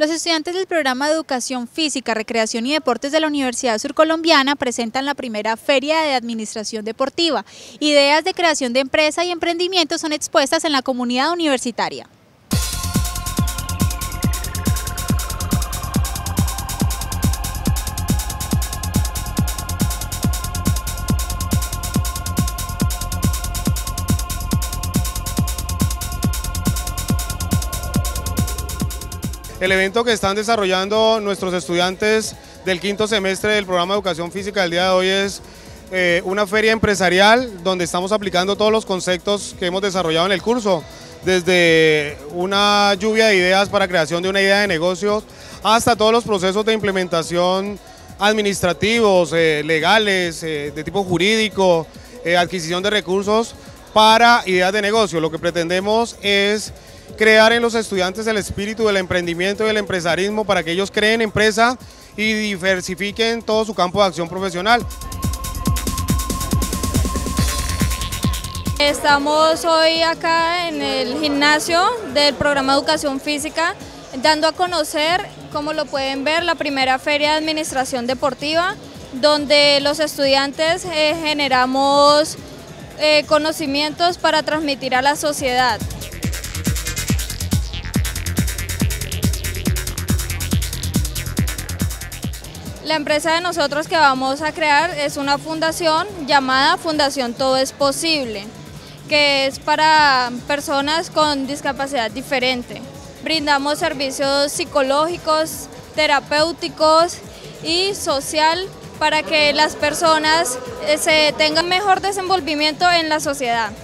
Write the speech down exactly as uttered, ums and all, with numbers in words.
Los estudiantes del programa de Educación Física, Recreación y Deportes de la Universidad Surcolombiana presentan la primera Feria de Administración Deportiva. Ideas de creación de empresa y emprendimiento son expuestas en la comunidad universitaria. El evento que están desarrollando nuestros estudiantes del quinto semestre del programa de Educación Física del día de hoy es eh, una feria empresarial donde estamos aplicando todos los conceptos que hemos desarrollado en el curso, desde una lluvia de ideas para creación de una idea de negocios hasta todos los procesos de implementación administrativos, eh, legales, eh, de tipo jurídico, eh, adquisición de recursos para ideas de negocio. Lo que pretendemos es crear en los estudiantes el espíritu del emprendimiento y del empresarismo para que ellos creen empresa y diversifiquen todo su campo de acción profesional. Estamos hoy acá en el gimnasio del programa de Educación Física dando a conocer, como lo pueden ver, la primera feria de administración deportiva donde los estudiantes eh, generamos eh, conocimientos para transmitir a la sociedad. La empresa de nosotros que vamos a crear es una fundación llamada Fundación Todo es Posible, que es para personas con discapacidad diferente. Brindamos servicios psicológicos, terapéuticos y social para que las personas se tengan mejor desenvolvimiento en la sociedad.